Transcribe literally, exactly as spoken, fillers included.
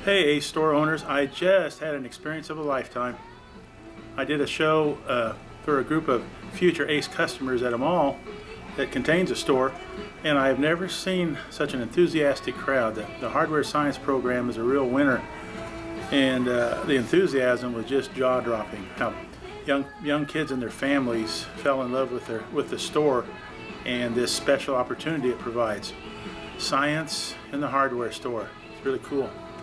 Hey Ace store owners, I just had an experience of a lifetime. I did a show uh, for a group of future Ace customers at a mall that contains a store, and I have never seen such an enthusiastic crowd. The, the hardware science program is a real winner, and uh, the enthusiasm was just jaw-dropping. How young young kids and their families fell in love with their with the store and this special opportunity it provides. Science in the hardware store. It's really cool.